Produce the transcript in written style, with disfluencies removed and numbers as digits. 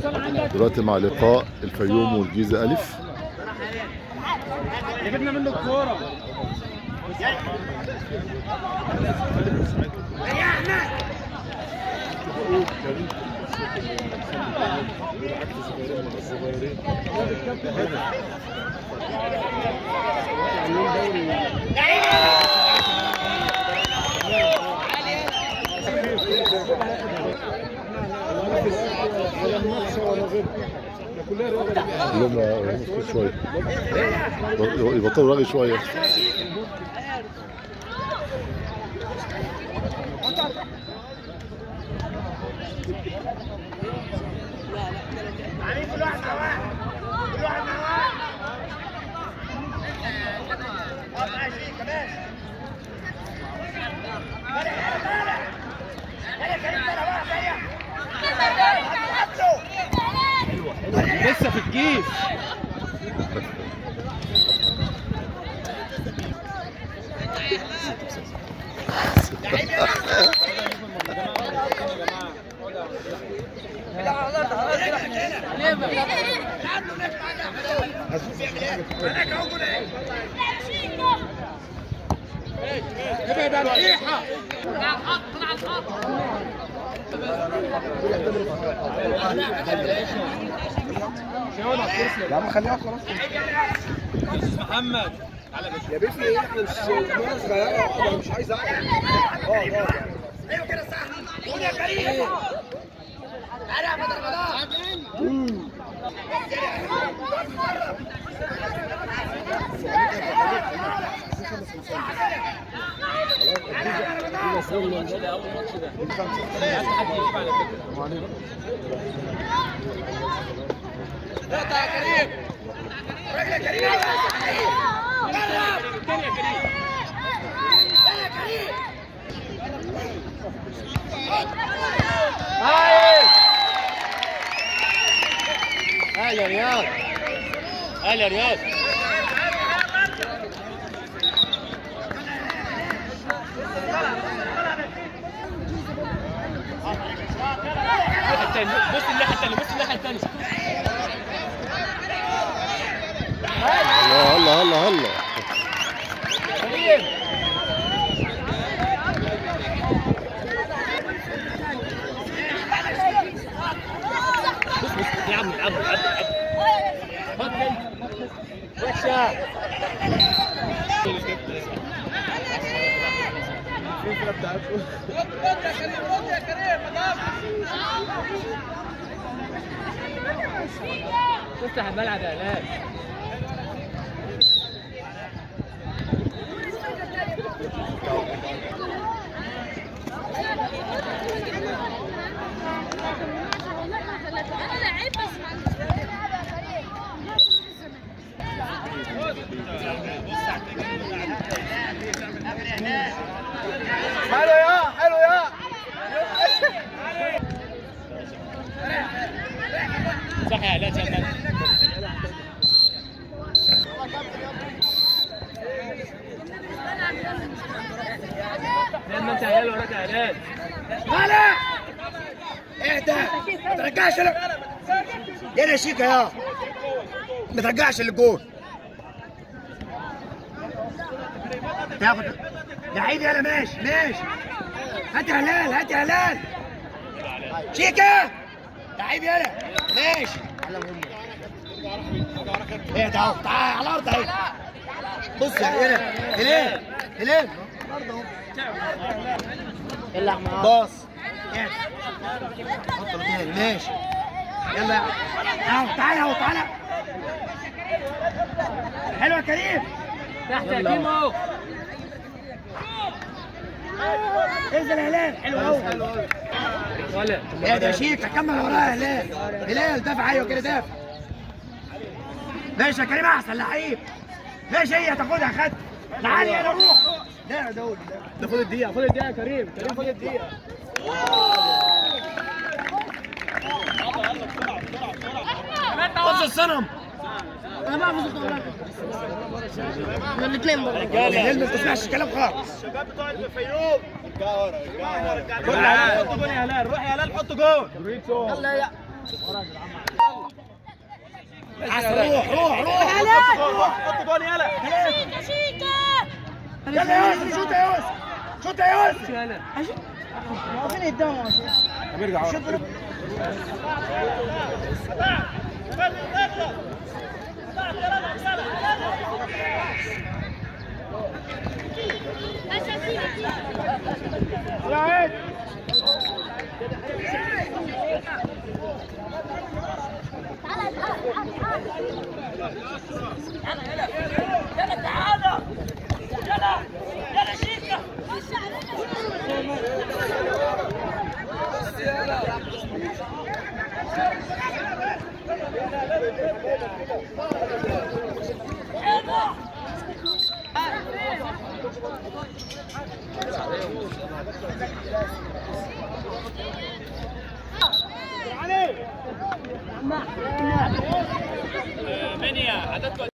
دلوقتي مع لقاء الفيوم والجيزة ألف. جبنا منه الكورة يا احمد. شوية يبطلوا رغي شوية. لسه في الجيش. ابعد عن الريحة. يا عم خليها خلاص. استاذ محمد يا بنتي ايه احنا مش صغيره، انا مش عايز اعمل. ايوه كده صح. قول يا كريم. تعالى يا بدر رمضان. يا كريم رجل يا كريم. هلا يا رياض. هلا يا رياض. بص الناحية الثانية. بص الناحية الثانية. الله الله الله الله. يا عم العب وحشة. يا كريم تفتح الملعب يا هلال. حلو يا صح يا هلال. شغال. لما انت هلال وراك يا هلال. هلا اهدى ما ترجعش يا شيكا يا ما ترجعش للجول. تاخد لعيب يلا. ماشي هات يا هلال. هات يا هلال. شيكا لعيب يلا. ماشي اهدى اهو. تعال على الارض اهي. بص يا هلال يلا باص. حط له ماشي. يلا اهو. تعالى حلو يا كريم. تحت يا كريم اهو. انزل يا هلال. حلو اهو. ولا يا شيك كمل ورايا يا هلال. دافع. ايوه كده دافع. ماشي يا كريم احسن لعيب. ماشي هي تاخدها. خد تعالى يلا روح. ده خد الدقيقة يا كريم. خد الدقيقة. بص الصنم. انا بعرف اصوت الاثنين برضه. رجاله ما تسمعش الكلام خالص. الشباب بتوع الفيوم ارجعوا ورا. روح يا هلال حط جول. يلا يا روح حط جول يلا. يلا يا يوسف شوت يا يوسف شوت يا يوسف. واقفين قدامه بيرجع منيا